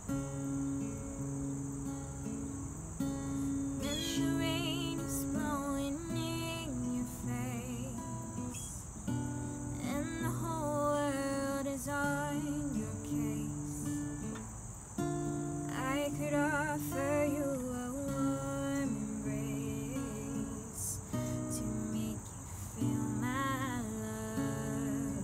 When the rain is blowing in your face and the whole world is on your case, I could offer you a warm embrace to make you feel my love.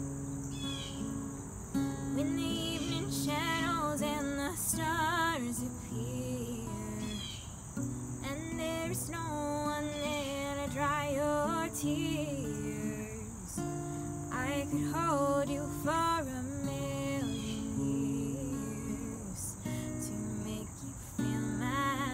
When the evening shadows and the stars appear, and there's no one there to dry your tears, I could hold you for a million years to make you feel my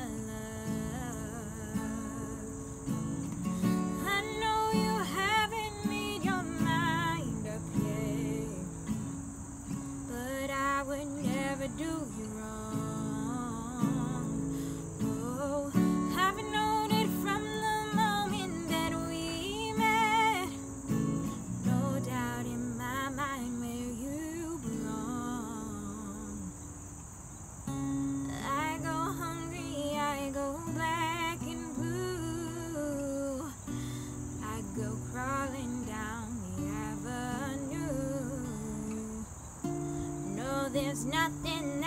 love. I know you haven't made your mind up yet, but I would never do you wrong. Oh, I've known it from the moment that we met. No doubt in my mind where you belong. I go hungry, I go black and blue, I go crawling down the avenue. No, there's nothing